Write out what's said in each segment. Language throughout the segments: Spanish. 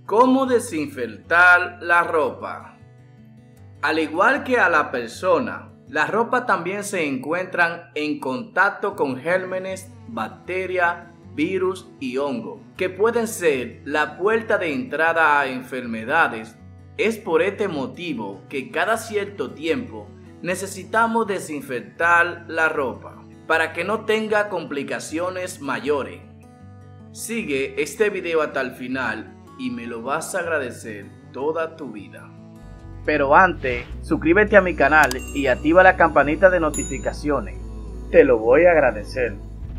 ¿Cómo desinfectar la ropa? Al igual que a la persona, la ropa también se encuentran en contacto con gérmenes, bacterias, virus y hongos, que pueden ser la puerta de entrada a enfermedades. Es por este motivo que cada cierto tiempo necesitamos desinfectar la ropa para que no tenga complicaciones mayores. Sigue este video hasta el final y me lo vas a agradecer toda tu vida. Pero antes, suscríbete a mi canal y activa la campanita de notificaciones. Te lo voy a agradecer.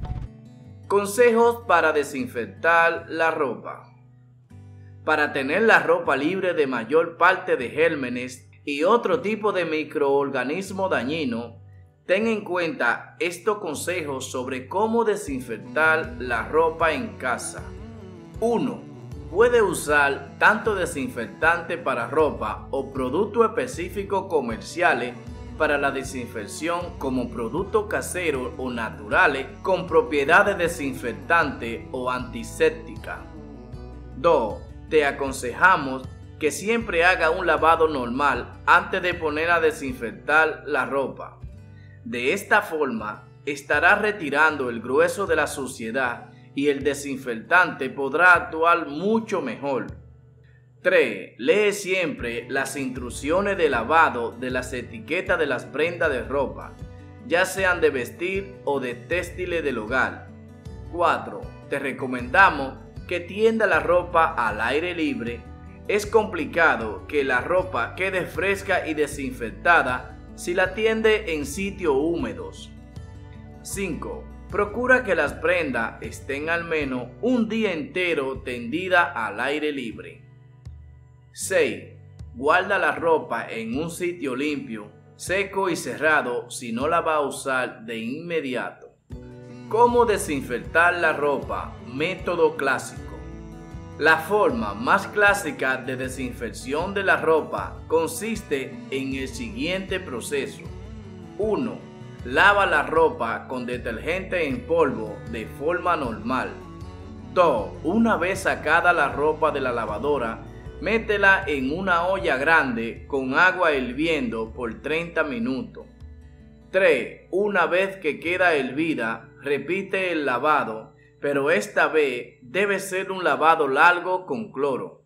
Consejos para desinfectar la ropa. Para tener la ropa libre de mayor parte de gérmenes y otro tipo de microorganismos dañinos, ten en cuenta estos consejos sobre cómo desinfectar la ropa en casa. 1. Puede usar tanto desinfectante para ropa o productos específicos comerciales para la desinfección como productos caseros o naturales con propiedades desinfectantes o antisépticas. 2. Te aconsejamos que siempre haga un lavado normal antes de poner a desinfectar la ropa. De esta forma, estará retirando el grueso de la suciedad y el desinfectante podrá actuar mucho mejor. 3. Lee siempre las instrucciones de lavado de las etiquetas de las prendas de ropa, ya sean de vestir o de textiles del hogar. 4. Te recomendamos que tienda la ropa al aire libre. Es complicado que la ropa quede fresca y desinfectada si la tiende en sitios húmedos. 5. Procura que las prendas estén al menos un día entero tendidas al aire libre. 6. Guarda la ropa en un sitio limpio, seco y cerrado si no la va a usar de inmediato. ¿Cómo desinfectar la ropa? Método clásico. La forma más clásica de desinfección de la ropa consiste en el siguiente proceso. 1. Lava la ropa con detergente en polvo de forma normal. 2. Una vez sacada la ropa de la lavadora, métela en una olla grande con agua hirviendo por 30 minutos. 3. Una vez que queda hervida, repite el lavado, pero esta vez debe ser un lavado largo con cloro.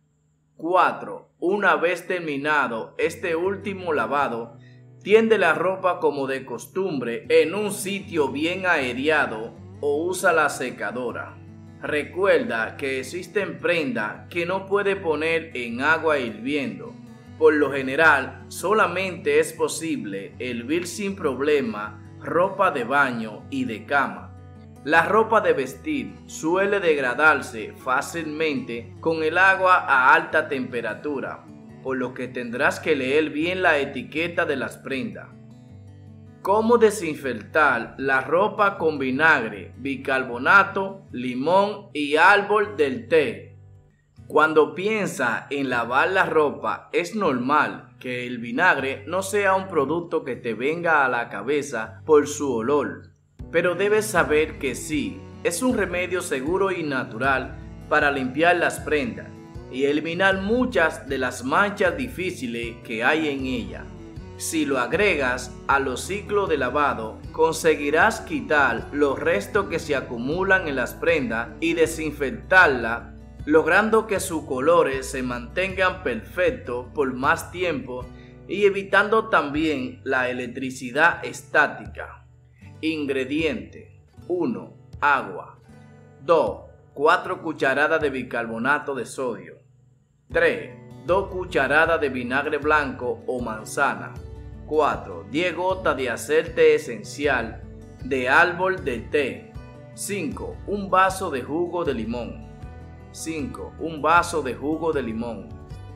4. Una vez terminado este último lavado, tiende la ropa como de costumbre en un sitio bien aireado o usa la secadora. Recuerda que existen prendas que no puede poner en agua hirviendo. Por lo general, solamente es posible hervir sin problema ropa de baño y de cama. La ropa de vestir suele degradarse fácilmente con el agua a alta temperatura, por lo que tendrás que leer bien la etiqueta de las prendas. ¿Cómo desinfectar la ropa con vinagre, bicarbonato, limón y árbol del té? Cuando piensa en lavar la ropa, es normal que el vinagre no sea un producto que te venga a la cabeza por su olor, pero debes saber que sí, es un remedio seguro y natural para limpiar las prendas y eliminar muchas de las manchas difíciles que hay en ella. Si lo agregas a los ciclos de lavado, conseguirás quitar los restos que se acumulan en las prendas y desinfectarlas, logrando que sus colores se mantengan perfectos por más tiempo y evitando también la electricidad estática. Ingredientes: 1. Agua. 2. 4 cucharadas de bicarbonato de sodio. 3. 2 cucharadas de vinagre blanco o manzana. 4. 10 gotas de aceite esencial de árbol de té. 5. Un vaso de jugo de limón. 5. Un vaso de jugo de limón.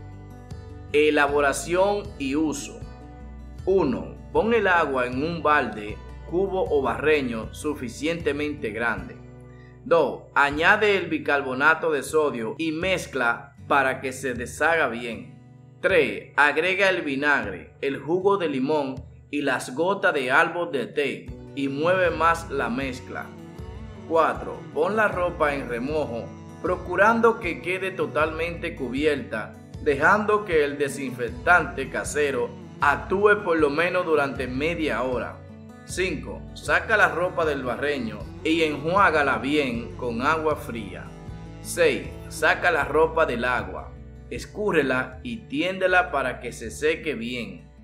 Elaboración y uso. 1. Pon el agua en un balde, cubo o barreño suficientemente grande. 2. Añade el bicarbonato de sodio y mezcla para que se deshaga bien. 3. Agrega el vinagre, el jugo de limón y las gotas de árbol de té y mueve más la mezcla. 4. Pon la ropa en remojo procurando que quede totalmente cubierta, dejando que el desinfectante casero actúe por lo menos durante media hora. 5. Saca la ropa del barreño y enjuágala bien con agua fría. 6. Saca la ropa del agua, escúrrela y tiéndela para que se seque bien.